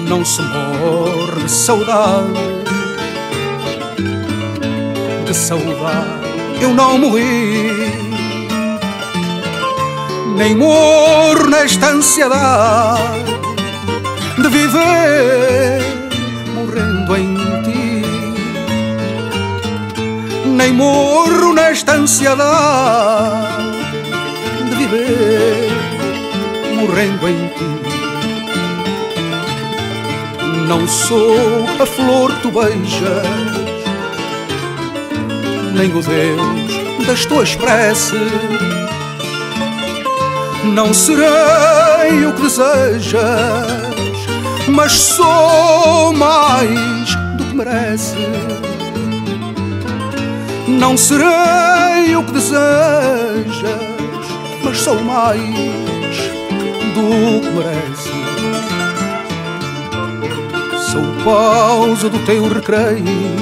não se morre de saudade. De saudade eu não morri, nem morro nesta ansiedade de viver morrendo em ti. Nem morro nesta ansiedade de viver morrendo em ti. Não sou a flor que tu beijas, nem o Deus das tuas preces. Não serei o que desejas, mas sou mais do que mereces. Não serei o que desejas, mas sou mais do que mereces. Sou pausa do teu recreio,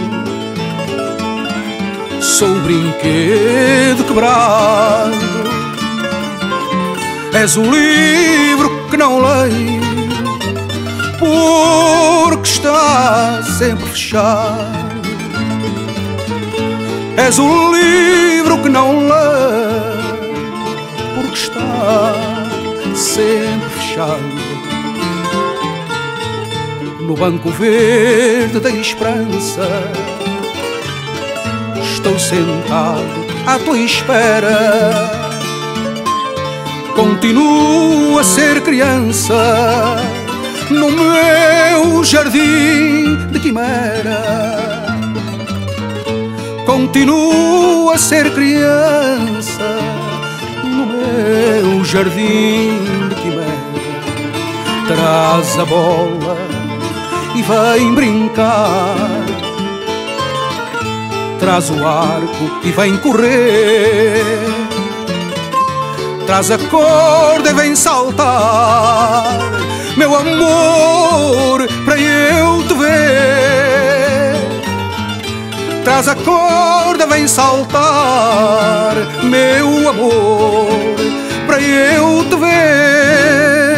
sou o brinquedo quebrado. És o livro que não leio, porque está sempre fechado. És o livro que não leio, porque está sempre fechado. No banco verde da esperança estou sentado à tua espera. Continuo a ser criança no meu jardim de quimera. Continuo a ser criança no meu jardim de quimera. Traz a bola e vem brincar, traz o arco e vem correr, traz a corda e vem saltar, meu amor, para eu te ver. Traz a corda, vem saltar, meu amor, para eu te ver.